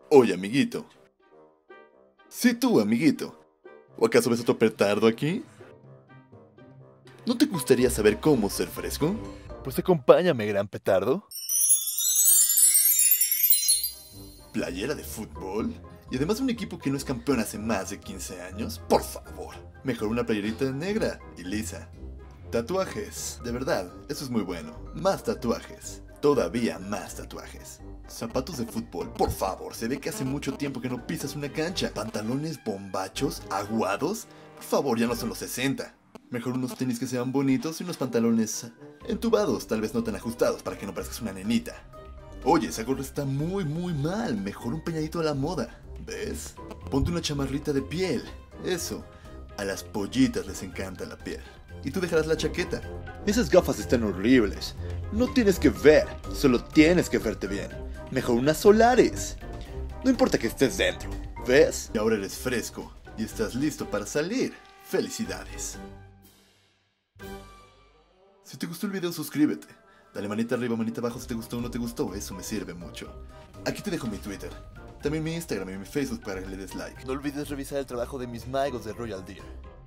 Oye, amiguito. Sí, tú, amiguito. ¿O acaso ves otro petardo aquí? ¿No te gustaría saber cómo ser fresco? Pues acompáñame, gran petardo. ¿Playera de fútbol? Y además un equipo que no es campeón hace más de 15 años. Por favor, mejor una playerita negra y lisa. Tatuajes, de verdad, eso es muy bueno. Más tatuajes, todavía más tatuajes. Zapatos de fútbol, por favor, se ve que hace mucho tiempo que no pisas una cancha. Pantalones bombachos, aguados, por favor, ya no son los 60. Mejor unos tenis que sean bonitos y unos pantalones entubados, tal vez no tan ajustados para que no parezcas una nenita. Oye, esa gorra está muy mal, mejor un peñadito a la moda, ¿ves? Ponte una chamarrita de piel, eso, a las pollitas les encanta la piel. Y tú dejarás la chaqueta. Esas gafas están horribles, no tienes que ver, solo tienes que verte bien. Mejor unas solares. No importa que estés dentro, ¿ves? Y ahora eres fresco y estás listo para salir. ¡Felicidades! Si te gustó el video, suscríbete. Dale manita arriba, manita abajo si te gustó o no te gustó, eso me sirve mucho. Aquí te dejo mi Twitter, también mi Instagram y mi Facebook para que le des like. No olvides revisar el trabajo de mis magos de Royal Deer.